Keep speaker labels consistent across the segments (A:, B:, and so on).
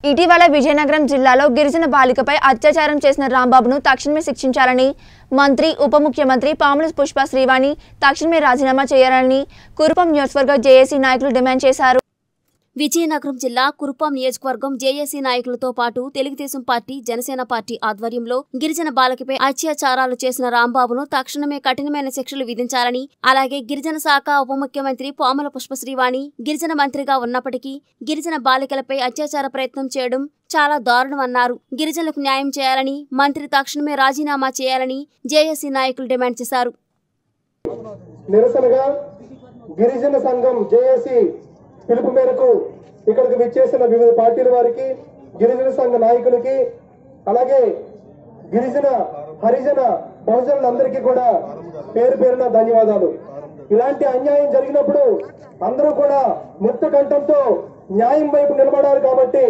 A: ఇటీవల విజయనగరం జిల్లాలో గిరిజన బాలికపై అత్యాచారం చేసిన రాంబాబును తక్షణమే శిక్షించాలని మంత్రి ఉప ముఖ్యమంత్రి పాముల పుష్ప శ్రీవాణి తక్షణమే రాజీనామా చేయాలని కురుపం నియోజకవర్గ జేఏసీ నాయకులు డిమాండ్ చేశారు.
B: విజయనగరం జిల్లా కురుపాం నియోజకవర్గం జేఏసీ నాయకులతో పాటు తెలుగుదేశం పార్టీ జనసేన పార్టీ ఆధ్వర్యంలో గిరిజన బాలికపై అత్యాచారాలు చేసిన రాంబాబును తక్షణమే కఠినమైన శిక్షలు విధించాలని, అలాగే గిరిజన శాఖ ఉప ముఖ్యమంత్రి పాముల పుష్ప శ్రీవాణి గిరిజన మంత్రిగా ఉన్నప్పటికీ గిరిజన బాలికలపై అత్యాచార ప్రయత్నం చేయడం చాలా దారుణమన్నారు. గిరిజనులకు న్యాయం చేయాలని, మంత్రి తక్షణమే రాజీనామా చేయాలని జేఏసీ నాయకులు డిమాండ్ చేశారు.
C: నిరసనగా గిరిజన సంఘం జేఏసీ పిలుపు మేరకు ఇక్కడికి విచ్చేసిన వివిధ పార్టీల వారికి, గిరిజన సంఘ నాయకులకి, అలాగే గిరిజన హరిజన బహుజనులందరికీ కూడా పేరు పేరున ధన్యవాదాలు. ఇలాంటి అన్యాయం జరిగినప్పుడు అందరూ కూడా ముక్త కంఠంతో న్యాయం వైపు నిలబడాలి కాబట్టి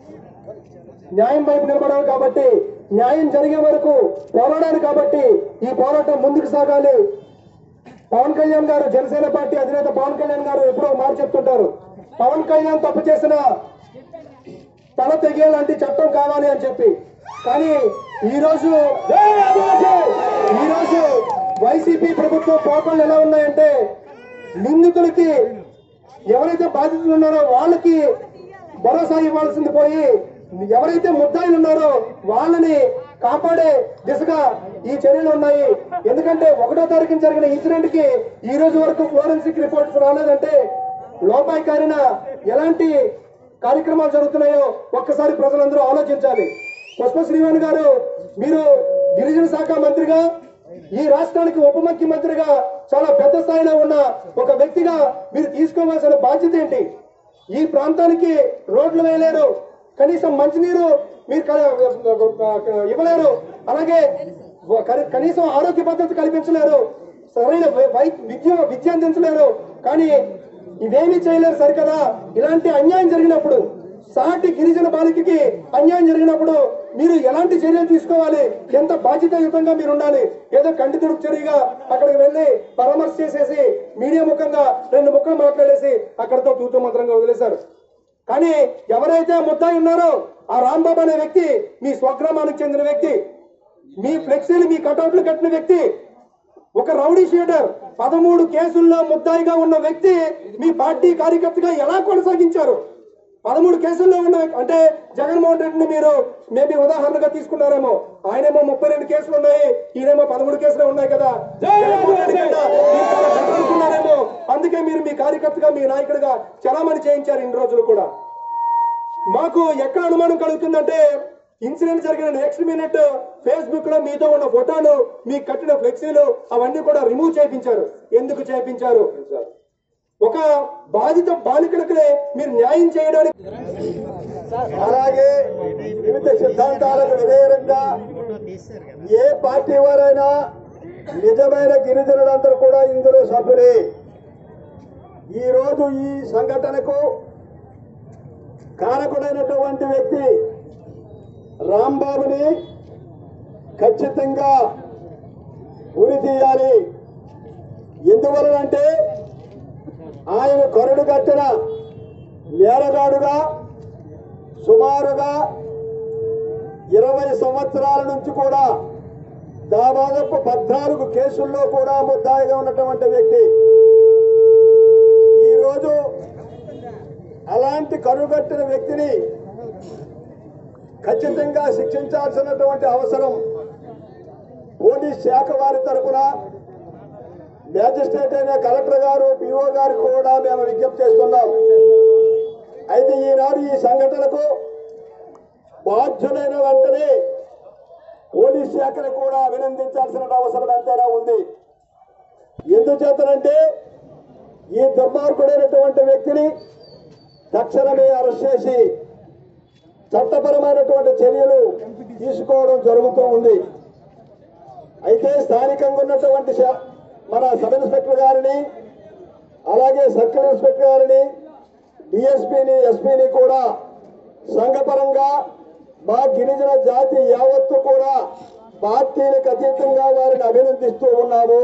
C: న్యాయం జరిగే వరకు పోరాడాలి కాబట్టి ఈ పోరాటం ముందుకు సాగాలి. పవన్ కళ్యాణ్ గారు, జనసేన పార్టీ అధినేత పవన్ కళ్యాణ్ గారు ఎప్పుడో మాట చెప్తుంటారు, పవన్ కళ్యాణ్ తప్పు చేసిన తల తెగేలాంటి చట్టం కావాలి అని చెప్పి. కానీ ఈరోజు వైసీపీ ప్రభుత్వం పోకళ్ళు ఎలా ఉన్నాయంటే, నిందితులకి ఎవరైతే బాధితులు ఉన్నారో వాళ్ళకి భరోసా ఇవ్వాల్సింది పోయి, ఎవరైతే ముద్దాయిలు ఉన్నారో వాళ్ళని కాపాడే దిశగా ఈ చర్యలు ఉన్నాయి. ఎందుకంటే 1వ తారీఖున జరిగిన ఇన్సిడెంట్ కి ఈ రోజు వరకు ఫోరెన్సిక్ రిపోర్ట్స్ రాలేదంటే లోపాయికారిన ఎలాంటి కార్యక్రమాలు జరుగుతున్నాయో ఒక్కసారి ప్రజలందరూ ఆలోచించాలి. పుష్ప శ్రీవాణి గారు, మీరు గిరిజన శాఖ మంత్రిగా, ఈ రాష్ట్రానికి ఉప ముఖ్యమంత్రిగా చాలా పెద్ద స్థాయిలో ఉన్న ఒక వ్యక్తిగా మీరు తీసుకోవాల్సిన బాధ్యత ఏంటి? ఈ ప్రాంతానికి రోడ్లు వేయలేరు, కనీసం మంచినీరు మీరు ఇవ్వలేరు, అలాగే కనీసం ఆరోగ్య భద్రత కల్పించలేరు, సరైన విద్య అందించలేరు. కానీ ఇవేమీ చేయలేరు సరికదా. ఇలాంటి అన్యాయం జరిగినప్పుడు, సాటి గిరిజన బాలికకి అన్యాయం జరిగినప్పుడు మీరు ఎలాంటి చర్యలు తీసుకోవాలి? ఎంత బాధ్యతాయుతంగా మీరు ఉండాలి. ఏదో కంటి తుడుపు చర్యగా అక్కడికి వెళ్ళి పరామర్శ చేసేసి మీడియా ముఖంగా 2 ముక్కలు మాట్లాడేసి అక్కడితో తూతు మంత్రంగా వదిలేశారు. కానీ ఎవరైతే ముద్దాయి ఉన్నారో ఆ రాంబాబు అనే వ్యక్తి మీ స్వగ్రామానికి చెందిన వ్యక్తి, మీ ఫ్లెక్సీలు మీ కటౌట్లు కట్టిన వ్యక్తి, ఒక రౌడీ షీటర్, 13 కేసుల్లో ముద్దాయిగా ఉన్న వ్యక్తి మీ పార్టీ కార్యకర్తగా ఎలా కొనసాగించారు? 13 కేసుల్లో ఉన్న అంటే జగన్మోహన్ రెడ్డిని మీరు మేబీ ఉదాహరణగా తీసుకున్నారేమో. ఆయనేమో 32 కేసులు ఉన్నాయి, ఈయనేమో 13 కేసులు ఉన్నాయి కదా, అనుకున్నారేమో. అందుకే మీరు మీ కార్యకర్తగా, మీ నాయకుడిగా చలామణి చేయించారు ఇన్ని రోజులు కూడా. మాకు ఎక్కడ అనుమానం కలుగుతుందంటే, ఇన్సిడెంట్ జరిగిన నెక్స్ట్ మినిట్ ఫేస్బుక్ లో మీతో ఉన్న ఫోటోలు, మీ కట్టిన ఫ్లెక్సీలు అవన్నీ కూడా రిమూవ్ చేయించారు. ఎందుకు చేయించారు? ఒక బాధిత బాలికలకి మీరు న్యాయం చేయడానికి, అలాగే వివిధ సిద్ధాంతాలకు విధేయంగా ఏ పార్టీ వారైనా నిజమైన గిరిజనులందరూ కూడా ఇందులో సభ్యులే. ఈ రోజు ఈ సంఘటనకు కారకుడైనటువంటి వ్యక్తి రాంబాబుని ఖచ్చితంగా ఉరి తీయాలి. ఎందువలనంటే ఆయన కరుడు కట్టిన నేరగాడుగా సుమారుగా 20 సంవత్సరాల నుంచి కూడా దాదాపు 14 కేసుల్లో కూడా ముద్దాయిగా ఉన్నటువంటి వ్యక్తి ఈరోజు అలాంటి కరుగట్టిన వ్యక్తిని ఖచ్చితంగా శిక్షించాల్సినటువంటి అవసరం పోలీస్ శాఖ వారి తరఫున మ్యాజిస్ట్రేట్ అయిన కలెక్టర్ గారు, పిఓ గారు కూడా మేము విజ్ఞప్తి చేస్తున్నాం. అయితే ఈనాడు ఈ సంఘటనకు బాధ్యులైన వెంటనే పోలీస్ శాఖను కూడా అభినందించాల్సిన అవసరం ఎంతైనా ఉంది. ఎందుచేతనంటే ఈ దుర్మార్గుడైనటువంటి వ్యక్తిని తక్షణమే అరెస్ట్ చేసి చట్టపరమైనటువంటి చర్యలు తీసుకోవడం జరుగుతూ ఉంది. అయితే స్థానికంగా ఉన్నటువంటి మన సబ్ ఇన్స్పెక్టర్ గారిని, అలాగే సర్కిల్ ఇన్స్పెక్టర్ గారిని, డిఎస్పీని, ఎస్పీని కూడా సంఘపరంగా మా గిరిజన జాతి యావత్తు కూడా పార్టీలకు అతీతంగా వారిని అభినందిస్తూ ఉన్నాము.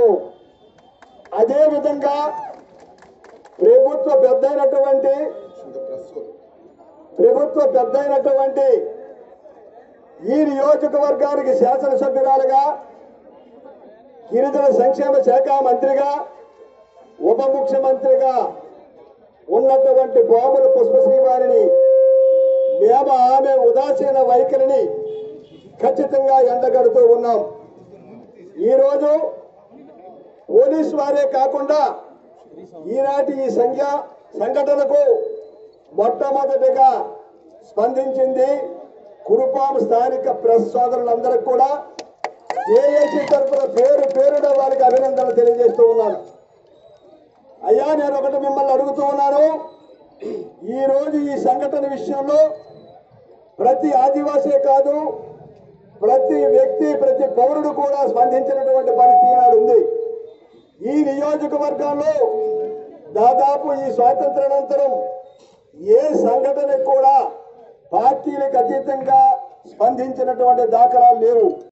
C: అదేవిధంగా ప్రభుత్వ పెద్దైనటువంటి ప్రభుత్వ పెద్ద అయినటువంటి ఈ నియోజకవర్గానికి శాసనసభ్యురాలుగా, గిరిజన సంక్షేమ శాఖ మంత్రిగా, ఉప ముఖ్యమంత్రిగా ఉన్నటువంటి పాముల పుష్పశ్రీవారిని మేము ఆమె ఉదాసీన వైఖరిని ఖచ్చితంగా ఎండగడుతూ ఉన్నాం. ఈరోజు పోలీసు వారే కాకుండా ఈనాటి ఈ సంఘటనకు మొట్టమొదటిగా స్పందించింది కురుపాం స్థానిక ప్రెస్ సోదరులందరికీ కూడా జేఏసీ తరఫున పేరున వారికి అభినందనలు తెలియజేస్తూ ఉన్నాను. అయ్యా, నేను ఒకటి మిమ్మల్ని అడుగుతూ ఉన్నాను. ఈరోజు ఈ సంఘటన విషయంలో ప్రతి ఆదివాసీ కాదు, ప్రతి వ్యక్తి, ప్రతి పౌరుడు కూడా స్పందించినటువంటి పరిస్థితి నాడు ఉంది. ఈ నియోజకవర్గంలో దాదాపు ఈ స్వాతంత్రానంతరం ఏ సంఘటన కూడా పార్టీలకు అతీతంగా స్పందించినటువంటి దాఖలాలు లేవు.